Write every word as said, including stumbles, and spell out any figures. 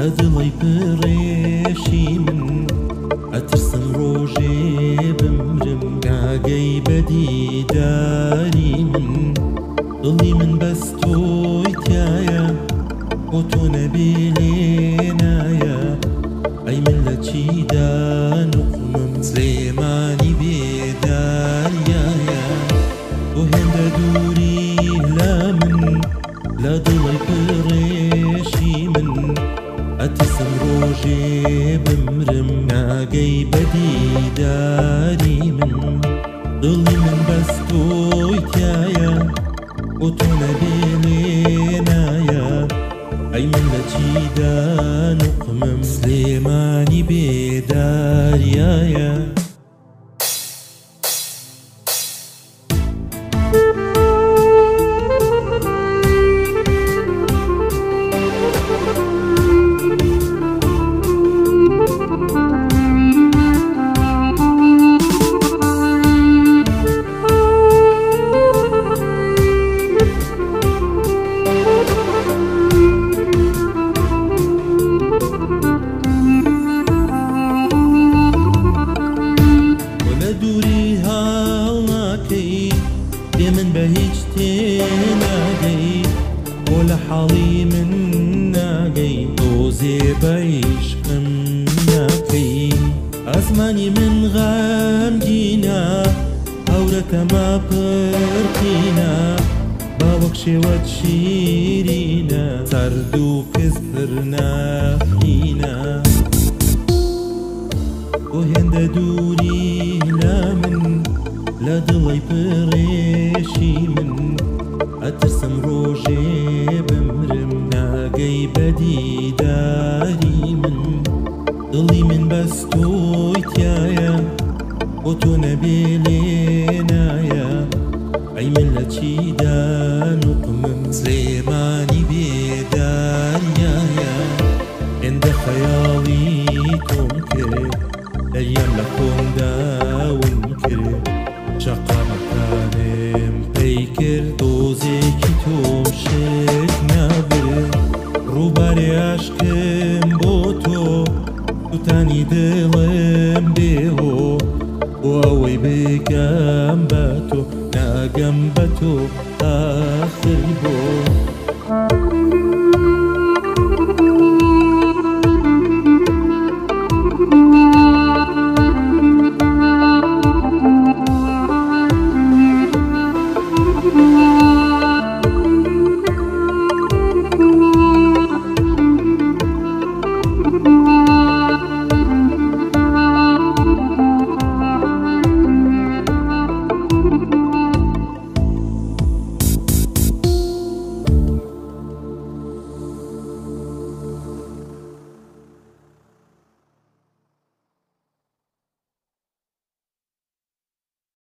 لدڵی پڕێشی من ئەترسم ڕۆژێ بمرم کاگەی بەدیداری من دڵی من بەس تۆی تایە بۆ تۆ نەبێ لێنایە ئەی من لە چیدا نوقمم سلێمانی بێداریایە بۆ هێندە دووری لە من لە دڵی پڕێشی من ئەترسم ڕۆژێ بمرم ناگەی بەدیداری من دڵی من بەس تۆی تایە بۆ تۆ نەبێ لێنایە ئەی من لە چیدا نوقمم سلێمانی بێداریایە بێ من بە هیچ تێناگەی بۆ لە حاڵی من ناگەی تۆزێ بە عیشقم ناکەی ئاسمانی من غەمگینە هەورەتەمە پڕتینە باوەک شێوەت شیرینە سەرد و کەس پڕ ناهینە بۆ هێندە دووری لە من لە دڵی پڕێشی من ئەترسم ڕۆژێ بمرم ناگەی بەدیداری من دڵی من بەس تۆی تایە بۆ تۆ نەبێ لێنایە ئەی من لە چیدا نوقمم سلێمانی بێداریایە هێندە خەیاڵی تۆم کرد دەریام لە خۆمداون کرد شەقامەکانم پەی کرد دۆزێکی تۆم شت نابرد ڕووبارێ عاشقم بۆ تۆ سوتانی دڵم بێهۆ بۆ ئەوەی بگەم بە تۆ ناگەم بە تۆ ئاخر بۆ